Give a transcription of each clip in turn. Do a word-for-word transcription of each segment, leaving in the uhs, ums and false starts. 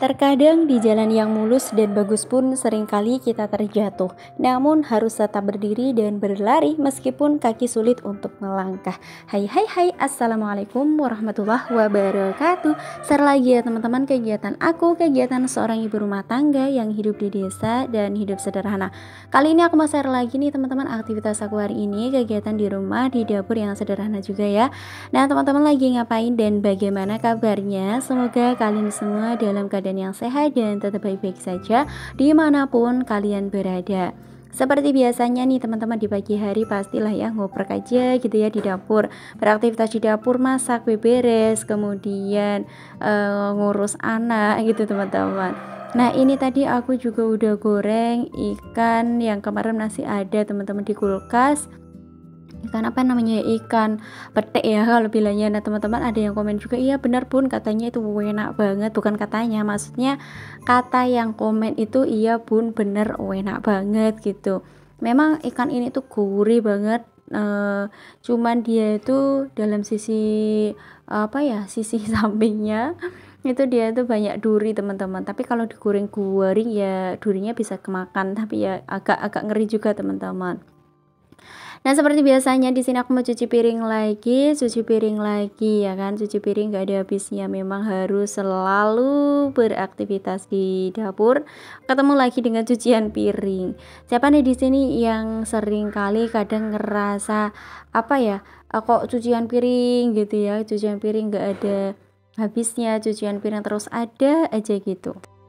Terkadang di jalan yang mulus dan bagus pun seringkali kita terjatuh. Namun harus tetap berdiri dan berlari meskipun kaki sulit untuk melangkah. Hai hai hai, assalamualaikum warahmatullahi wabarakatuh. Share lagi ya teman-teman kegiatan aku, kegiatan seorang ibu rumah tangga yang hidup di desa dan hidup sederhana. Kali ini aku mau share lagi nih teman-teman aktivitas aku hari ini, kegiatan di rumah di dapur yang sederhana juga ya. Nah teman-teman lagi ngapain dan bagaimana kabarnya? Semoga kalian semua dalam keadaan dan yang sehat dan tetap baik-baik saja dimanapun kalian berada. Seperti biasanya nih teman-teman, di pagi hari pastilah ya ngoprek aja gitu ya di dapur, beraktivitas di dapur, masak, beberes, kemudian uh, ngurus anak gitu teman-teman. Nah ini tadi aku juga udah goreng ikan yang kemarin masih ada teman-teman di kulkas. Ikan apa namanya, ikan petek ya kalau bilangnya. Nah teman-teman ada yang komen juga, iya benar bun, katanya itu enak banget. Bukan katanya, maksudnya kata yang komen itu, iya bun bener enak banget gitu. Memang ikan ini tuh gurih banget, e, cuman dia itu dalam sisi apa ya, sisi sampingnya itu dia tuh banyak duri teman-teman. Tapi kalau digoreng goreng ya durinya bisa kemakan, tapi ya agak-agak ngeri juga teman-teman. Nah seperti biasanya di sini aku mau cuci piring lagi, cuci piring lagi ya kan, cuci piring gak ada habisnya. Memang harus selalu beraktivitas di dapur. Ketemu lagi dengan cucian piring. Siapa nih di sini yang sering kali kadang ngerasa apa ya, kok cucian piring gitu ya, cucian piring gak ada habisnya, cucian piring terus ada aja gitu.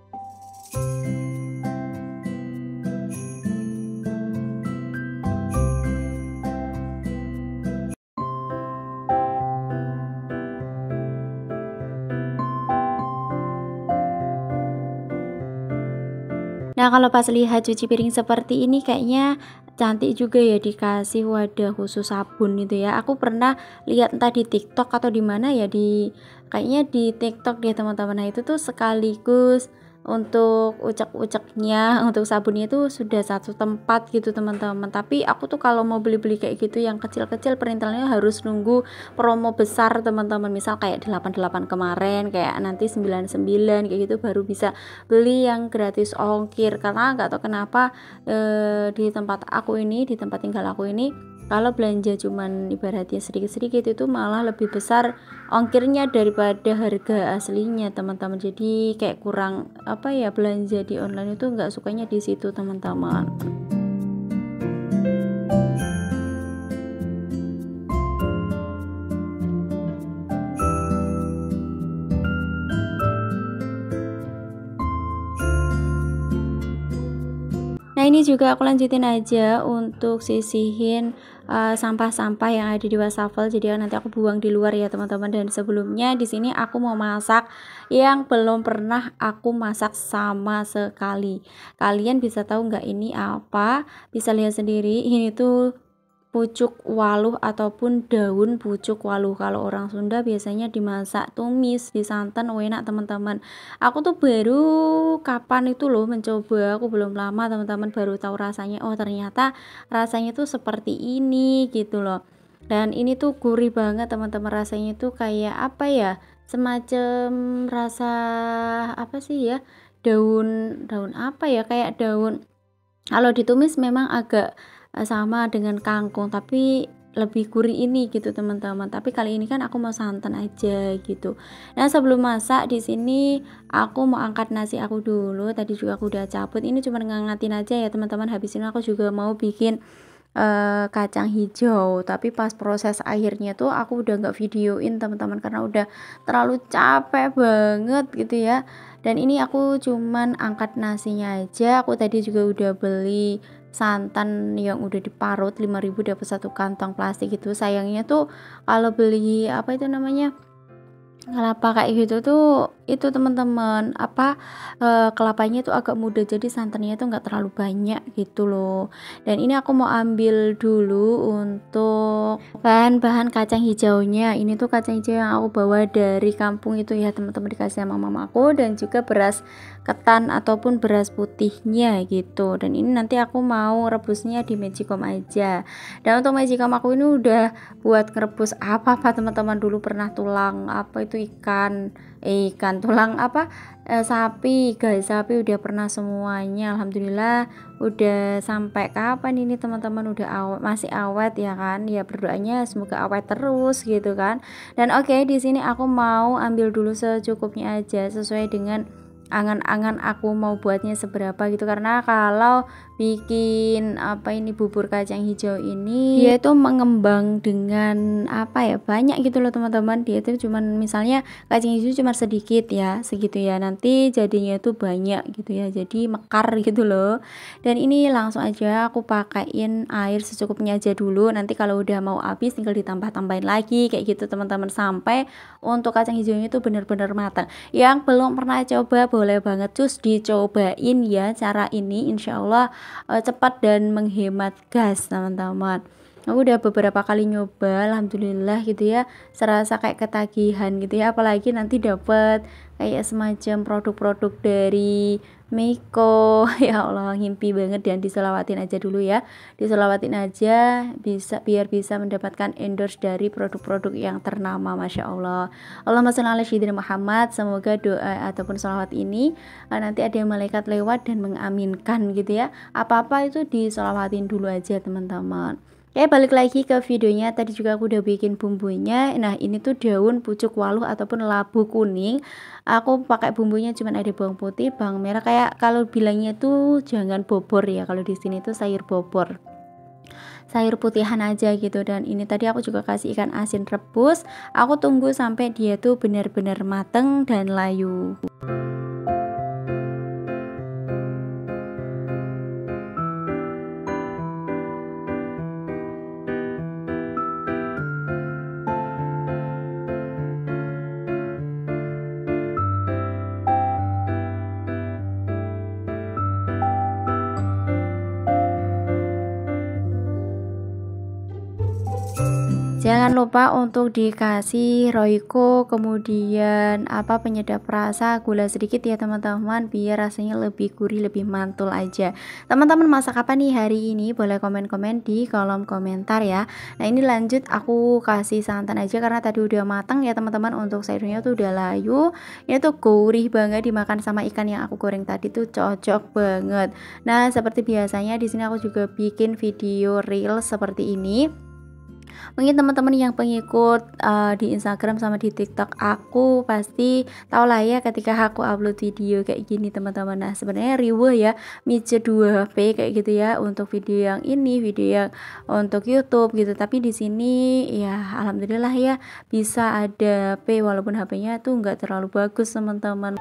Nah kalau pas lihat cuci piring seperti ini kayaknya cantik juga ya, dikasih wadah khusus sabun gitu ya. Aku pernah lihat entah di TikTok atau di mana ya, di kayaknya di TikTok deh teman-teman. Nah itu tuh sekaligus untuk ucek-uceknya, untuk sabunnya itu sudah satu tempat gitu teman-teman. Tapi aku tuh kalau mau beli-beli kayak gitu yang kecil-kecil perintilnya harus nunggu promo besar teman-teman. Misal kayak delapan puluh delapan kemarin, kayak nanti sembilan puluh sembilan kayak gitu baru bisa beli yang gratis ongkir. Karena nggak tahu kenapa eh, di tempat aku ini, di tempat tinggal aku ini, kalau belanja cuman ibaratnya sedikit-sedikit itu malah lebih besar ongkirnya daripada harga aslinya teman-teman. Jadi kayak kurang apa ya, belanja di online itu nggak sukanya di situ teman-teman. Nah ini juga aku lanjutin aja untuk sisihin uh, sampah-sampah yang ada di wastafel. Jadi nanti aku buang di luar ya teman-teman. Dan sebelumnya di sini aku mau masak yang belum pernah aku masak sama sekali. Kalian bisa tahu nggak ini apa? Bisa lihat sendiri. Ini tuh pucuk waluh ataupun daun pucuk waluh. Kalau orang Sunda biasanya dimasak tumis, disantan, enak teman-teman. Aku tuh baru kapan itu loh mencoba, aku belum lama teman-teman, baru tahu rasanya. Oh ternyata rasanya tuh seperti ini gitu loh. Dan ini tuh gurih banget teman-teman, rasanya tuh kayak apa ya, semacam rasa apa sih ya, daun daun apa ya, kayak daun, kalau ditumis memang agak sama dengan kangkung tapi lebih gurih ini gitu teman-teman. Tapi kali ini kan aku mau santan aja gitu. Nah sebelum masak di sini aku mau angkat nasi aku dulu. Tadi juga aku udah cabut, ini cuma ngangatin aja ya teman-teman. Habis ini aku juga mau bikin uh, kacang hijau, tapi pas proses akhirnya tuh aku udah nggak videoin teman-teman karena udah terlalu capek banget gitu ya. Dan ini aku cuman angkat nasinya aja. Aku tadi juga udah beli santan yang udah diparut lima ribu, dapat satu kantong plastik gitu. Sayangnya tuh kalau beli apa itu namanya, kelapa kayak gitu tuh, itu teman-teman apa e, kelapanya tuh agak muda, jadi santannya tuh nggak terlalu banyak gitu loh. Dan ini aku mau ambil dulu untuk bahan-bahan kacang hijaunya. Ini tuh kacang hijau yang aku bawa dari kampung itu ya teman-teman, dikasih sama mamaku, dan juga beras ketan ataupun beras putihnya gitu. Dan ini nanti aku mau rebusnya di magicom aja. Dan untuk magicom aku ini udah buat ngerebus apa-apa teman-teman. Dulu pernah tulang apa itu ikan ikan tulang apa eh, sapi guys, sapi udah pernah semuanya. Alhamdulillah udah sampai kapan ini teman-teman, udah awet, masih awet ya kan, ya berdoanya semoga awet terus gitu kan. Dan oke okay, di sini aku mau ambil dulu secukupnya aja sesuai dengan angan-angan aku mau buatnya seberapa gitu, karena kalau bikin apa ini bubur kacang hijau ini dia itu mengembang dengan apa ya, banyak gitu loh teman-teman. Dia itu cuman misalnya kacang hijau cuma sedikit ya, segitu ya, nanti jadinya itu banyak gitu ya, jadi mekar gitu loh. Dan ini langsung aja aku pakaiin air secukupnya aja dulu, nanti kalau udah mau habis tinggal ditambah-tambahin lagi kayak gitu teman-teman, sampai untuk kacang hijaunya itu benar-benar matang. Yang belum pernah coba boleh banget cus dicobain ya cara ini, insya Allah uh, cepat dan menghemat gas teman-teman. Aku udah beberapa kali nyoba, alhamdulillah gitu ya, serasa kayak ketagihan gitu ya, apalagi nanti dapat kayak semacam produk-produk dari Meiko. Ya Allah, ngimpi banget. Dan diselawatin aja dulu ya, diselawatin aja bisa biar bisa mendapatkan endorse dari produk-produk yang ternama, masya Allah. Allahumma sholli ala sayyidina Muhammad. Semoga doa ataupun sholawat ini nanti ada malaikat lewat dan mengaminkan gitu ya, apa-apa itu diselawatin dulu aja teman-teman. Oke, balik lagi ke videonya. Tadi juga aku udah bikin bumbunya. Nah, ini tuh daun pucuk waluh ataupun labu kuning. Aku pakai bumbunya cuma ada bawang putih, bawang merah. Kayak kalau bilangnya tuh jangan bobor ya. Kalau di sini tuh sayur bobor, sayur putihan aja gitu. Dan ini tadi aku juga kasih ikan asin rebus. Aku tunggu sampai dia tuh benar-benar mateng dan layu. Jangan lupa untuk dikasih roiko, kemudian apa penyedap rasa, gula sedikit ya teman-teman, biar rasanya lebih gurih, lebih mantul aja. Teman-teman masak apa nih hari ini? Boleh komen-komen di kolom komentar ya. Nah, ini lanjut aku kasih santan aja karena tadi udah matang ya teman-teman. Untuk sayurnya tuh udah layu. Ini tuh gurih banget, dimakan sama ikan yang aku goreng tadi tuh cocok banget. Nah, seperti biasanya di sini aku juga bikin video reel seperti ini. Mungkin teman-teman yang pengikut uh, di Instagram sama di TikTok aku pasti tahu lah ya ketika aku upload video kayak gini teman-teman. Nah, sebenarnya riweh ya mice dua H P kayak gitu ya, untuk video yang ini, video yang untuk YouTube gitu. Tapi di sini ya alhamdulillah ya bisa ada P walaupun H P-nya tuh nggak terlalu bagus teman-teman.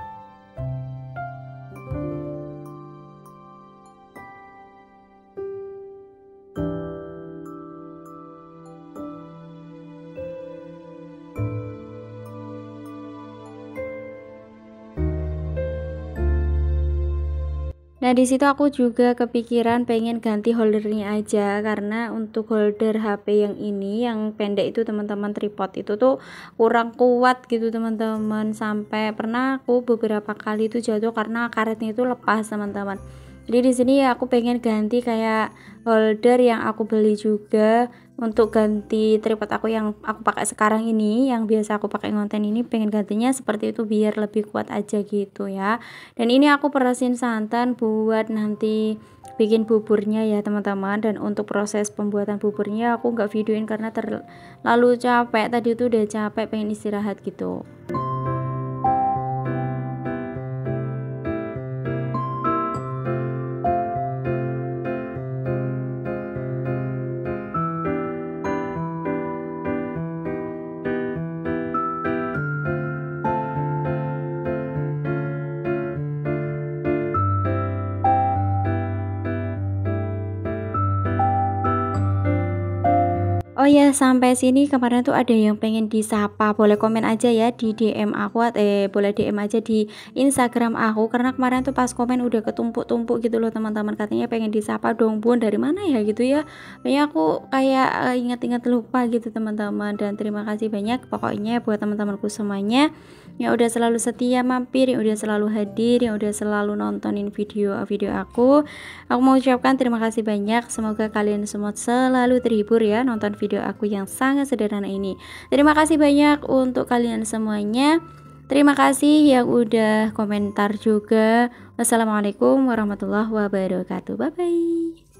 Nah, di situ aku juga kepikiran pengen ganti holdernya aja, karena untuk holder H P yang ini yang pendek itu teman-teman, tripod itu tuh kurang kuat gitu teman-teman, sampai pernah aku beberapa kali itu jatuh karena karetnya itu lepas teman-teman. Jadi di sini ya aku pengen ganti kayak holder yang aku beli juga untuk ganti tripod aku yang aku pakai sekarang ini, yang biasa aku pakai ngonten ini, pengen gantinya seperti itu biar lebih kuat aja gitu ya. Dan ini aku perasin santan buat nanti bikin buburnya ya teman-teman. Dan untuk proses pembuatan buburnya aku nggak videoin karena terlalu capek, tadi itu udah capek pengen istirahat gitu. Oh ya, sampai sini kemarin tuh ada yang pengen disapa, boleh komen aja ya di D M aku, eh boleh D M aja di Instagram aku, karena kemarin tuh pas komen udah ketumpuk-tumpuk gitu loh teman-teman, katanya pengen disapa dong bun, dari mana ya gitu ya. Banyak aku kayak uh, ingat-ingat lupa gitu teman-teman. Dan terima kasih banyak pokoknya buat teman-temanku semuanya yang udah selalu setia mampir, yang udah selalu hadir, yang udah selalu nontonin video-video aku. Aku mau ucapkan terima kasih banyak, semoga kalian semua selalu terhibur ya nonton video aku yang sangat sederhana ini. Terima kasih banyak untuk kalian semuanya. Terima kasih yang udah komentar juga. Wassalamualaikum warahmatullahi wabarakatuh. Bye bye.